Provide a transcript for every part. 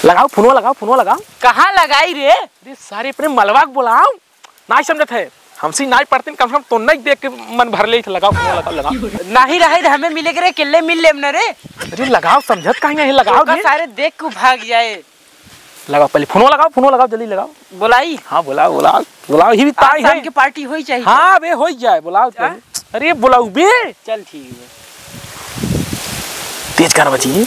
लगाओ फोनवा लगाओ। कहाँ लगाई रे? अरे सारे अपने मलवा को बुलाओ। ना समझत है हमसे ना पढ़ते कम से कम तो नहीं देख के मन भर ले। लगाओ फोनवा लगाओ। नहीं रहे हमें मिले के रे किले मिल ले न रे। अरे लगाओ समझत कहीं है लगाओ सारे देख को भाग जाए। लगाओ पहले फोनवा लगाओ जल्दी लगाओ। बुलाई हाँ बुलाओ ही भी ताई है की पार्टी हो चाहिए। हाँ बे हो जाए बुलाओ। अरे बुलाओ बे चल ठीक है तेज कर बची।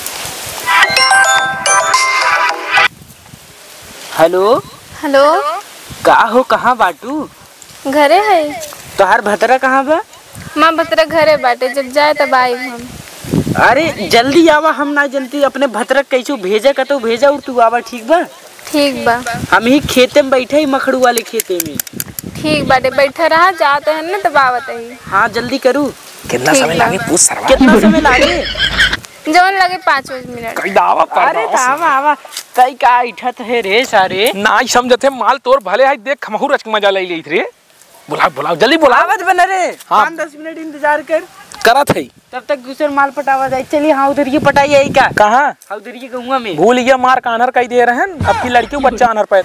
हेलो का हो कहाँ बाटू? घरे है। तोहार भतरा कहाँ बा? माँ भतरा घरे बाटे जब जाए तब आई हम। अरे जल्दी आवा हम ना जनती अपने भतरा कैसे भेजा का तो भेजा और तू आवा ठीक बा? ठीक बा। हम ही खेते में बैठे ही मखड़ू वाले खेते में। ठीक बाटे बैठा रहा जाते हैं ना तब आवत है। हाँ जल्दी करू। कितना समय लागे पूछ सरवा। कितना समय लागे? जवन लगे 5 मिनट। कई दावा पर अरे आवा तई का इठत है रे सारे। ना समझते माल तोर भले है देख खमहू रच मजा ले ली रे। बुलाओ जल्दी बुलाओ। आवत बना रे। हाँ। 5-10 मिनट इंतजार कर। करत है तब तक दूसरे माल पटावा जाए। चलिए हाँ उधर ये पटाई है क्या? कहाँ? हाँ उधर ये गहुआ में। भूल गया मार का अनहर कई दे रहे हैं। अब की लड़कियों बच्चा अनहर पे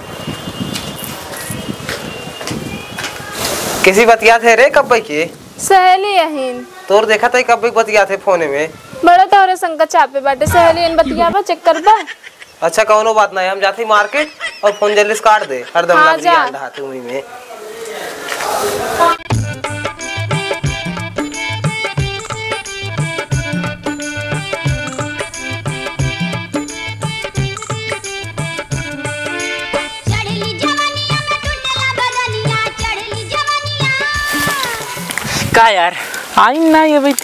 किसी बतिया थे रे कब के? सहेली यहीन तोर देखा था कब बतिया थे फोने में। बड़ा तोरे संकट चापे बाटे सहेली इन बतियावा चेक करबा। अच्छा कौनो बात नहीं हम जाते मार्केट और फोन जल्दी से काट दे हरदम हाँ, लग रही अंडा हाथ में। का यार आई ना ये भाई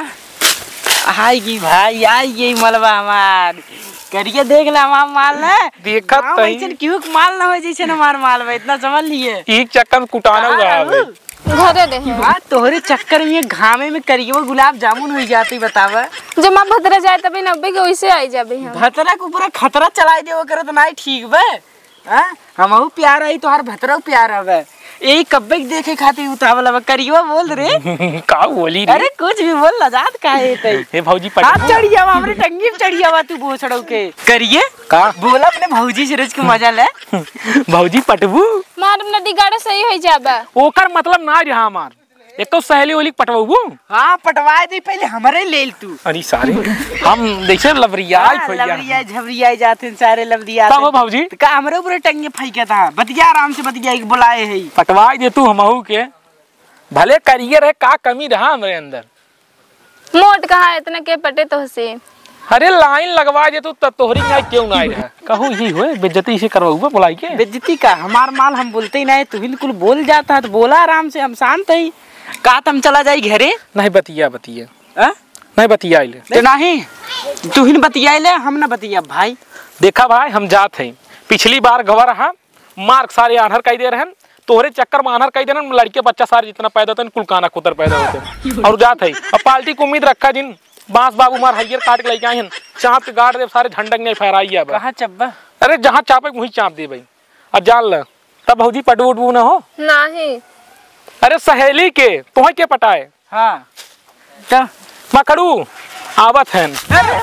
आएगी भाई आएगी मलबा हमार करिए देख ले हमार माल ना देखत तई क्यों माल ना हो जैसे ना मार माल बा इतना समझ लिए। एक चक्कर कुटाना हुआ है घरे रहे। हां तोहरे चक्कर में घामे में करिए गुलाब जामुन हो जाती बतावा। जब माँ भतरा जाए तभी नब्बे के वैसे आई जाबे हम। भतरा के ऊपर खतरा चलाई देव करे तो नहीं ठीक बे। हां हमहु प्यार आई तोहार भतरा प्यार हवे यही कब्बे देखे खातिर उतावला करियो बोल रे। का बोली रे? अरे कुछ भी बोल लजात काहे तई। हे भौजी हाथ चढ़िया हमरे टंगी में चढ़िया तू बोछड़ो के करिए का बोला अपने भौजी से रोज के मजा ले। भौजी पटबू मार नदी गाड़े सही हो जाबा। ओकर मतलब ना रहा हमार एक तो सहेली वाली पटवाबू। हां पटवाए दे पहले हमरे लेल तू। अरे सारे हम देखे लवरियाई फैया लवरियाई झवरियाई जाते सारे लवरिया का हो भौजी का हमरे ऊपर टंगे फैके था बतिया आराम से बतिया एक बुलाए है पटवाई दे तू हमहू के भले करियर है का कमी रहा हमरे अंदर। मोट कहा इतना के पटे तो से। अरे लाइन लगवा दे तू तोहरी ना क्यों ना आई रहा कहूं ही होए बेइज्जती से करवाऊबा बुलाई के। बेइज्जती का हमार माल हम बोलते ही नहीं तू बिल्कुल बोल जाता है तो बोला आराम से हम शांत है का तुम चला जाई घरे। नहीं बतिया नहीं बतिया ले तो नहीं तू ही बतिया ले हम ना बतिया भाई। देखा भाई हम जात हैं पिछली बार गवा रहा मार्क सारे आनहर कई दे रहे हैं तोहरे चक्कर में आनहर कई दे रहे लड़के बच्चा सारे जितना पैदा होते हैं कुलकाना कुतर पैदा होते और जात है अब पार्टी को उम्मीद रखा जिन बांस बाबू मार हइयर काट के लेके आए हैं चाप के गाड़ दे सारे झंडक नहीं फहराई अब कहां चब्बा। अरे जहां चापे वहीं चाप दे भाई अब जान ल तब भौजी पटू उटबू ना हो नहीं। अरे सहेली के तोहे के पटाए। हां तो मखड़ू आवत हैं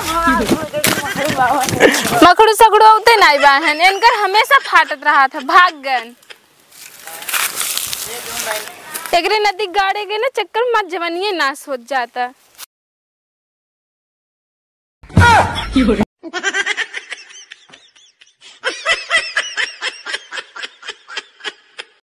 मखड़ू सगड़ू होते नहीं बहन इनकर हमेशा फाटत रहा था भाग गन एकरे नदी गाड़े के ना चक्कर मत जवनिए नाश हो जाता।